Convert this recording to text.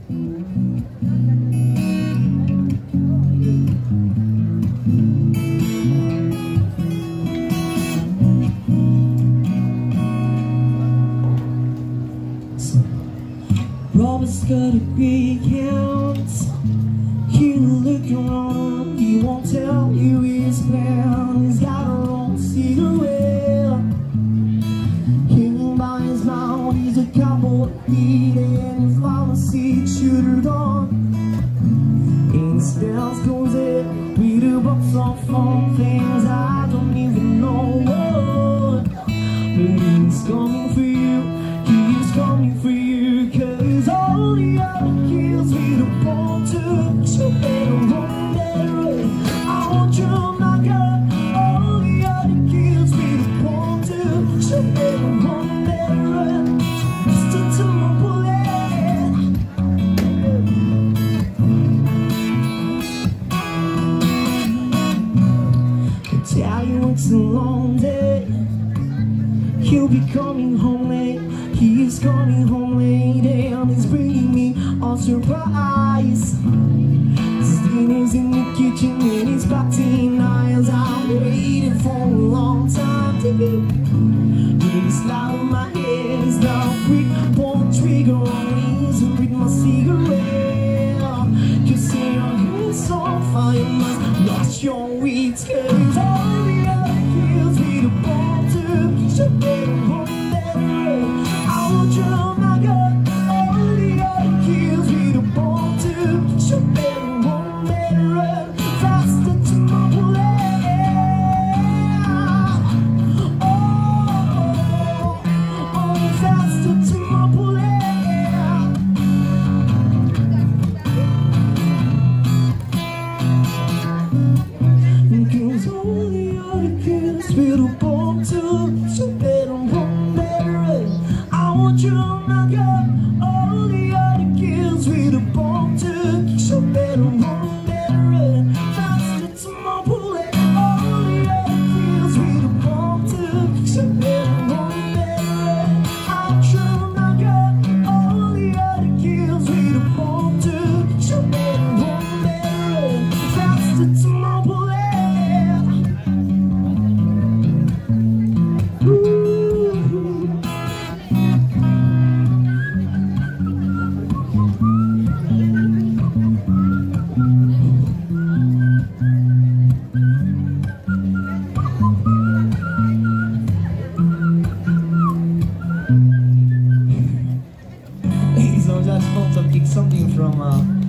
Robert's got a great account. He'll look around, he won't tell you his plan. He's got a own cigarette hanging by his mouth. He's a cowboy beat and his pharmacy shooter gone. And his spells goes in with a box of fun things I don't even know what. But he's coming for you, he's coming for you, 'cause all the other kills with a bomb to so better run better. I want you, my girl. All the other kills with a bomb to so better run better. Stick to my bullet. I tell you it's a long day. He'll be coming home late. He's coming home late and he's bringing me a surprise. His dinner's in the kitchen and he's batting eyes. I've waited for a long time to be. He's loud in my head, he's now quick, pull the trigger on his with my cigarette. 'Cause your head's on fire, must lost your wits. 'Cause all the other kills with a bomb to keep your better home better. I want you, my girl. All the other kills with a bomb to keep your better home better. Faster to my bullet. Oh, faster to my bullet. 'Cause all the other kills with a bomb to keep your better home better. I want you, my girl. All the other kills with a bomb to keep your better home better. Faster to my bullet. All the other kills with a bomb to keep your better home better. I want you, my girl. All the other kills with a bomb to keep your better home better. Faster to my bullet. So just want to pick something from